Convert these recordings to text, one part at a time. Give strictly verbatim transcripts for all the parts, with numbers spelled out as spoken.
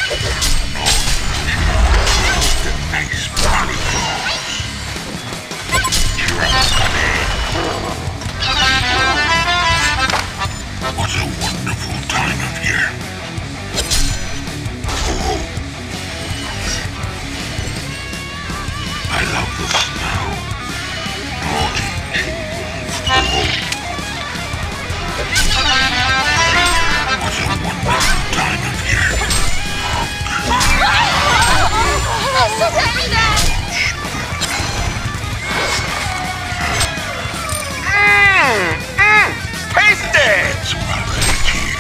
What a wonderful time of year. Oh, I love the snow. Naughty children. Oh, what a wonderful time of year. Adesso termina! Mmm! Mmm! Tasty! It's my late here.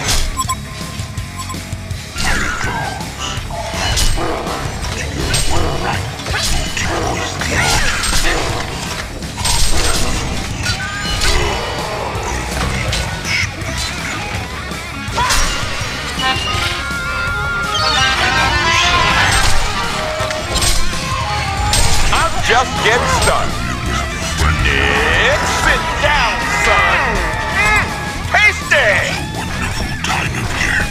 Merry Claus. You're one right. Towards the altar. I'm just getting started. Nick, sit down, son. Mm, tasty. Wonderful time of year.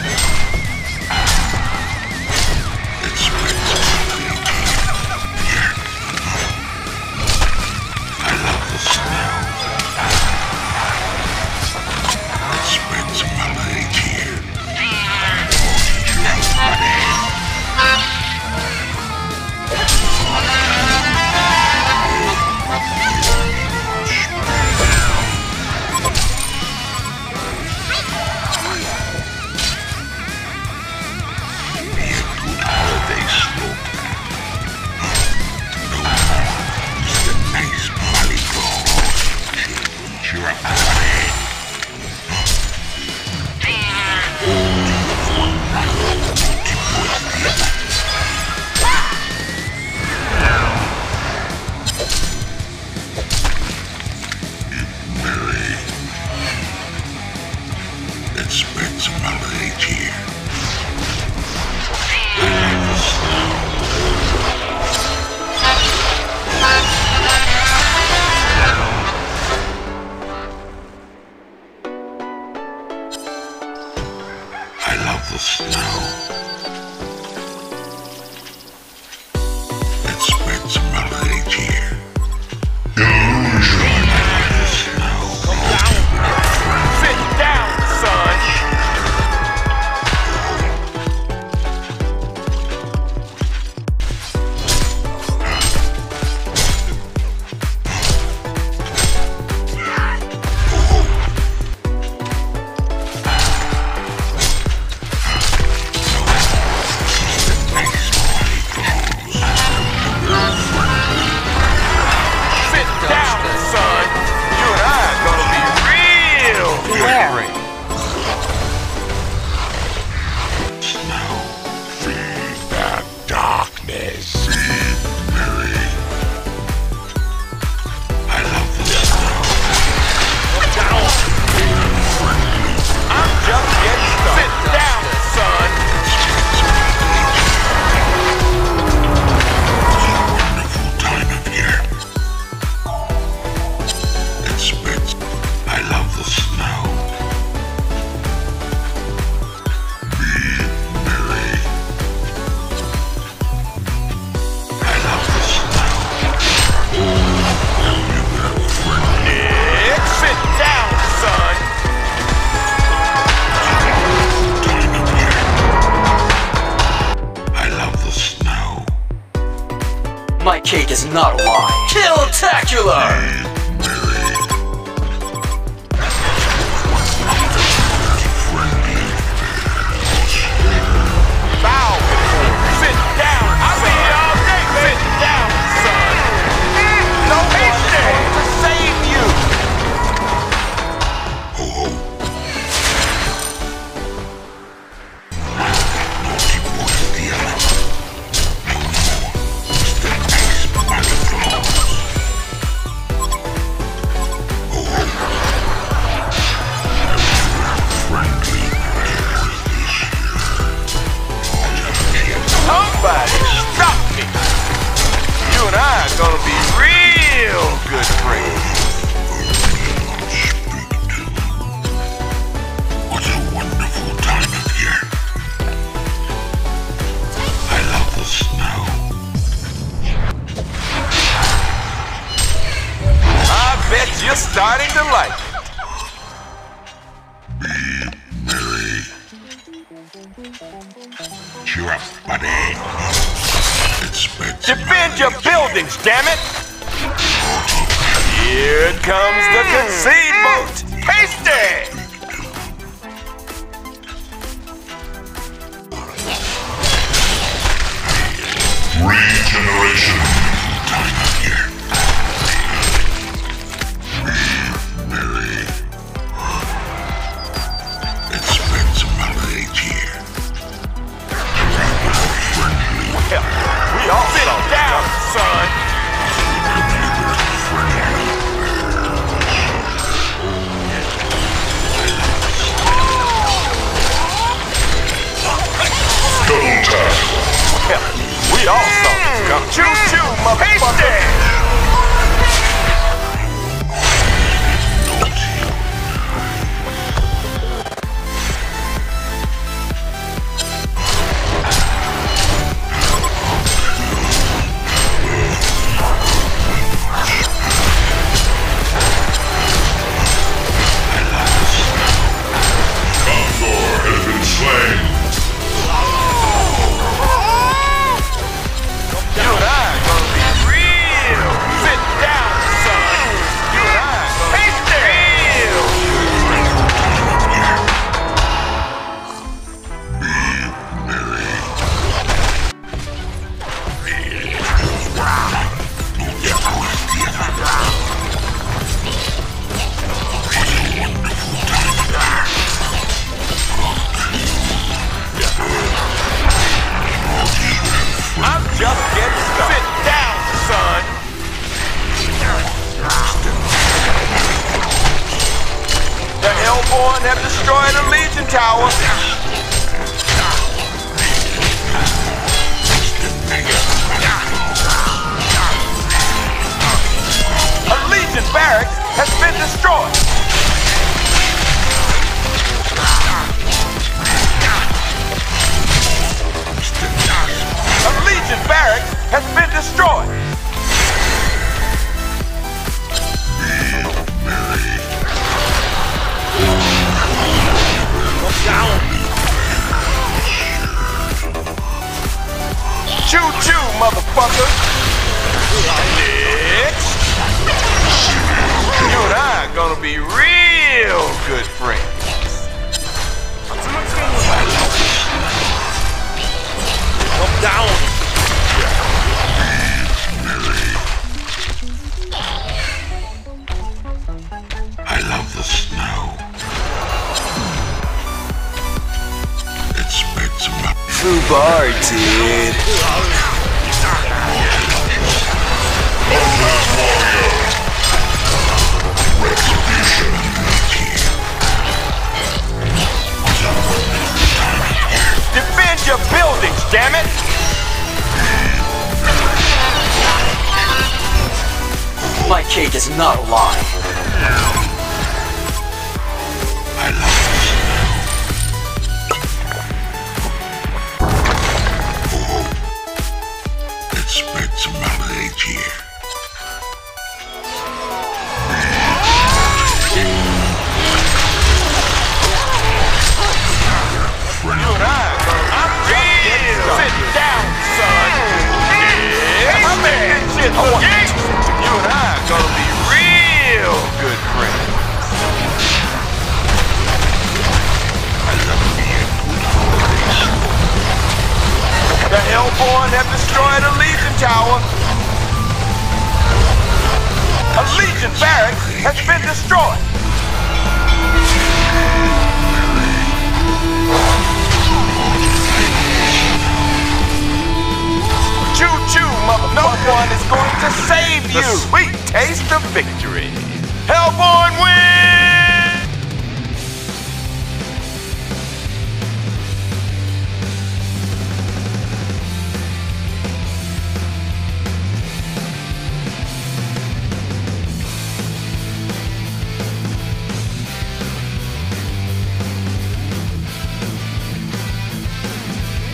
It spreads my late here. I love the snow. It spreads my late here. It spreads my late here. I love the snow. It spreads my late here. Sit down, son. My cake is not a lie. Kill-tacular! Gonna be real good friends. What a wonderful time of year. just starting to like it. Cheer up, buddy. Expect Defend your buildings, damn it! Here comes the concede boat. Tasty! regeneration. Time up here. Mary. Expect some mileage here. Friendly. We all sit down, son. Double tap. We all saw this come. Choo-choo, motherfucker. Have destroyed a Legion tower. A Legion barracks has been destroyed. A Legion barracks has been destroyed. Choo-choo, motherfucker! Next! You and I are gonna be real good friends. Come down! I love the snow. Expect some Fubar, dude. Defend your buildings, damn it! My cage is not a lie. I love expect some mileage here. You and I, I'm real. Sit down, son. Yeah, I'm making shit look easy. You and I are gonna be real good friends. The Hellborn have destroyed a Legion tower. A Legion barracks has been destroyed. Choo-choo, motherfucker. No one is going to save you. The sweet taste of victory. Hellborn wins!